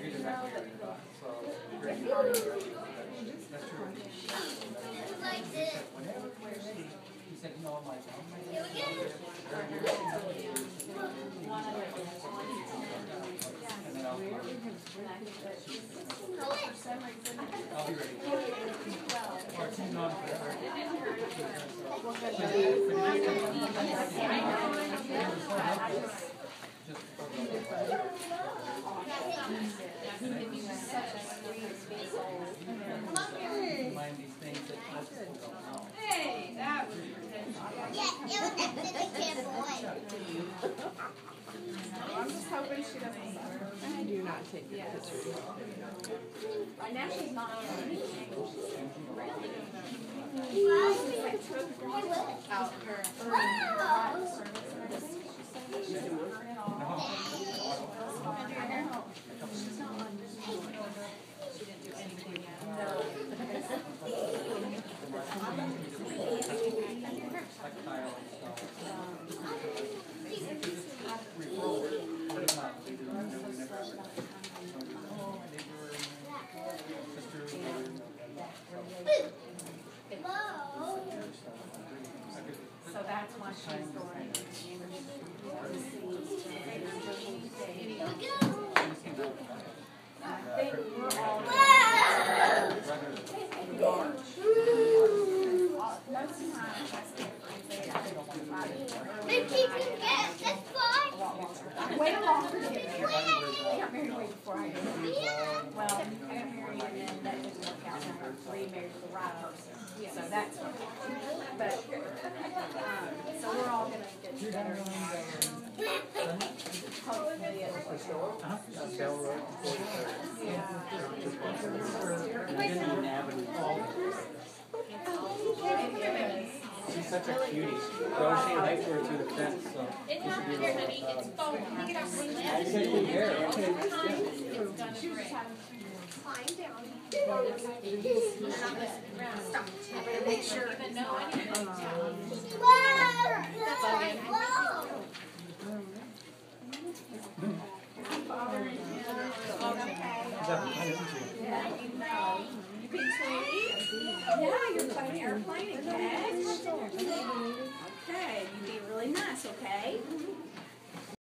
I'll be ready. Cartoon on forever. Mind these things that most people don't know. Hey, that was I'm just hoping she doesn't suffer. I do not take the picture. right now she's not Out her so that's why she's going to see. I think we're all way longer to get married. I got married way before I got married. Well, I got married and then that didn't work out. And I remarried the right person. So that's what. But so we're all gonna get together. Hopefully it will. She's such a cutie. Though she likes her through the fence, so It's not here, honey. It's phone. I said you there. Okay. Climb down. Stop. Make sure. Even know anything. That's all. Yeah, you know. You being sweetie? Yeah, you're playing airplane and catch. Okay, you be really nice, okay?